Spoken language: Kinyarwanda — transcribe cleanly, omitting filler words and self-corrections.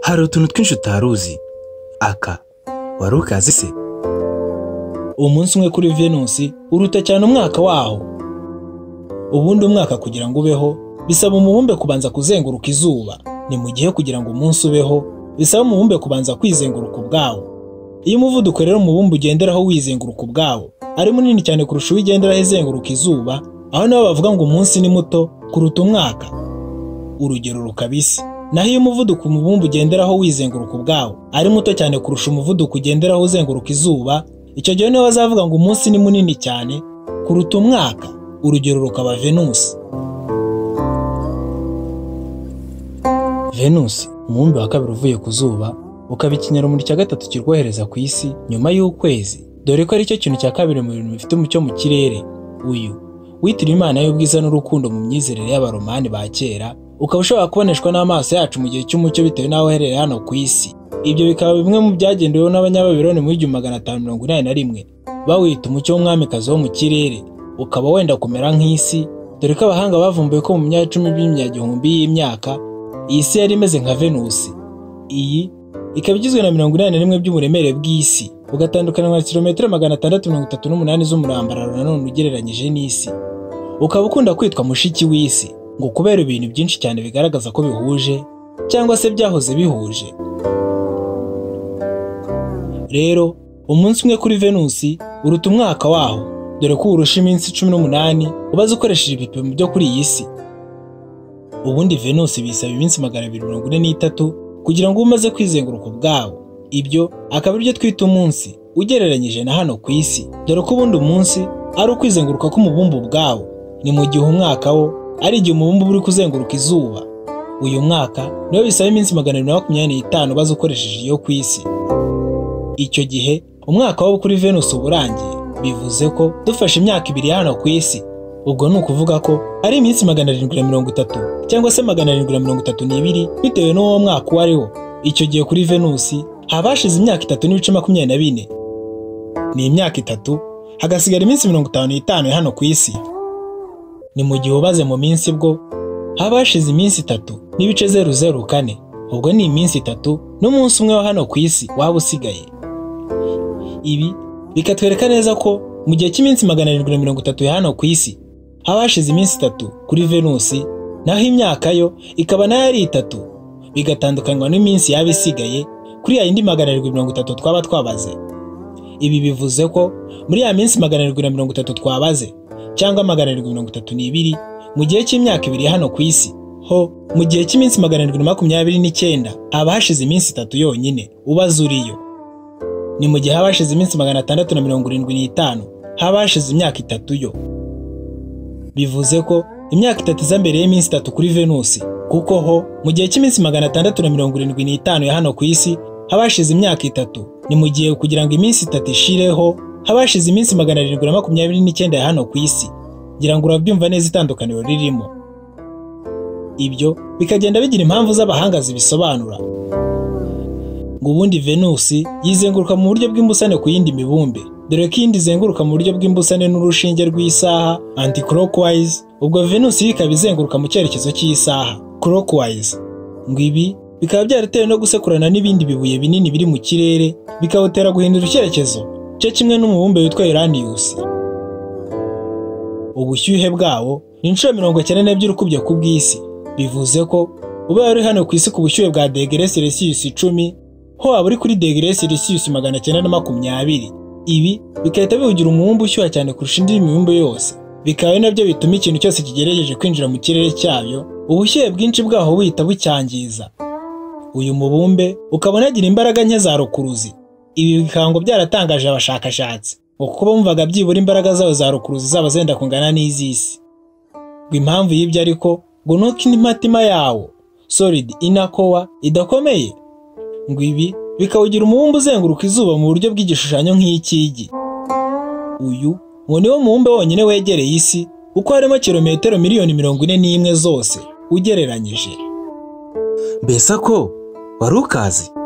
Hari utuntu twinshi utaruzi. Aka wari ukazi se? Umunsi umwe kuri Venus uruta cyane umwaka waho. Ubundi umwaka kugira ngo ubeho bisaba umubumbe kubanza kuzenguruka izuba. Ni mu gihe kugira ngo umunsi ubeho bisaba umubumbe kubanza kwizenguruka ubwawo. Iyo umuvuduko rero umubumbe ugenderaho wizenguruka ubwawo ari munini cyane kurusha uwigenderaho izenguruka izuba, aho nabo bavuga ngo umunsi ni muto kuruta umwaka. Urugero rukabisi. Naho iyo umuvuduko umubumbe ugenderaho wizenguruka ubwawo ari muto cyane kurusha umuvuduko ugenderaho uzenguruka izuba, icyo gihe niho bazavuga ngo umunsi ni munini cyane kuruta umwaka. Urugero rukaba Venus. Venus, umubumbe wa kabiri uvuye ku zuba, ukaba ikinyarumuri cya gatatu kirwohereza ku isi nyuma y'ukwezi, dore ko ari cyo kintu cya kabiri mu bintu bifite umucyo mu kirere. Uyu witiriwe imana y'ubwiza n'urukundo mu myizerere y'abaromani ba kera, ukaba ushobora kuboneshwa n'amaso yacu mu gihe cy'umucyo bitewe n'aho uherereye hano ku isi. Ibyo bikaba bimwe mu byagendeweho n'Abanyababironi mu 1581, bawita umucyo w'umwamikazi wo mu kirere, ukaba wenda kumera nk'isi, dore ko abahanga bavumbuye ko mu myaka 10,000 y'imyaka iyi si yari imeze nka Venus. Iyi ikaba igizwe na 81 by'uburemere bw'isi, bugatandukana na kilometero 638 z'umurambararo nanone ugereranyije n'isi. Ukaba ukunda kwitwa mushiki w'isi ngo kubera ibintu byinshi cyane bigaragaza ko bihuje cyangwa se byahoze bihuje. Rero umunsi umwe kuri Venus uruta umwaka waho, dore ko urusha iminsi 18 ubaze ukoresheje ibipimo byo kuri iyi si. Ubundi Venus bisaba iminsi 243 kugira ngo umaze kwizenguruka ubwawo. Ibyo akaba aribyo twita umunsi ugereranyije na hano ku isi, dore ko ubundi umunsi ari ukwizenguruka k'umubumbe ubwawo. Ni mu gihe umwaka wo ari igihe umubumbe uri kuzenguruka izuba. Uyu mwaka niwo bisaba iminsi 225 ubaze ukoresheje iyo ku isi. Icyo gihe umwaka wo kuri Venus uburangiye, bivuze ko dufashe imyaka 2 hano ku isi, ubwo ni ukuvuga ko ari iminsi 730 cyangwa se 732 bitewe n'uwo mwaka wariho. Icyo gihe kuri Venus habashize imyaka 3.24. Ni imyaka 3 hagasigara iminsi 55 hano ku isi. Ni mu gihe ubaze mu minsi bwo habashize iminsi 3.004, ubwo ni iminsi 3 n'umunsi umwe wa hano ku isi waba usigaye. Ibi bikatwereka neza ko mu gihe cy'iminsi 730 ya hano ku isi habashize iminsi 3 kuri Venus, naho imyaka yo ikaba nayo ari 3, bigatandukanywa n'iminsi yaba isigaye kuri ya yindi 730 twaba twabaze. Ibi bivuze ko muri ya minsi 730 twabaze cyangwa 732 mu gihe cy'imyaka 2 hano ku isi ho, mu gihe cy'iminsi 729 haba hashize iminsi 3 yonyine ubaze uriyo. Ni mu gihe habashize iminsi 675 haba hashize imyaka 3 yo. Bivuze ko imyaka 3 iza mbere y'iminsi 3 kuri Venus, kuko ho mu gihe cy'iminsi 675 ya hano ku isi habashize imyaka 3. Ni mu gihe kugira ngo iminsi 3 ishireho habashize iminsi 729 ya hano ku isi. Ngira ngo urabyumva neza itandukaniro ririmo. Ibyo bikagenda bigira impamvu z'abahanga zibisobanura. Ngo ubundi Venus yizenguruka mu buryo bw'imbusane ku yindi mibumbe, dore ko iyindi izenguruka mu buryo bw'imbusane n'urushinge rw'isaha anti-clockwise, ubwo Venus ikaba izenguruka mu cyerekezo cy'isaha clockwise. Ngo ibi bikaba byaratewe no gusekurana n'ibindi bibuye binini biri mu kirere, bikawutera guhindura icyerekezo cyo kimwe n'umubumbe witwa Uranus. Ubushyuhe bwawo ni 92 ukubye ku bw'isi. Bivuze ko uba uri hano ku isi ku bushyuhe bwa degrees Celsius 10, ho waba uri kuri degrees Celsius 920. Ibi bikahita biwugira umubumbe ushyuha cyane kurusha indi mibumbe yose, bikaba nabyo bituma ikintu cyose kigerageje kwinjira mu kirere cyabyo ubushyuhe bwinshi bwaho buhita bucyangiza. Uyu mubumbe ukabona agira imbaraga nke za rukuruzi. Ibi bikaba ngo byaratangaje abashakashatsi kuko bumvaga byibura imbaraga zawo za rukuruzi zaba zenda kungana n'iz'isi. Ngo impamvu y'ibyo ariko ngo nuko imitima yawo solid inner core idakomeye. Ngo ibi bikawugira umubumbe uzenguruka izuba mu buryo bw'igishushanyo nk'ikigi. Uyu ngo niwo mubumbe wonyine wegereye isi, uko harimo kilometero 41,000,000 zose ugereranyije. Mbese ko wari ukazi?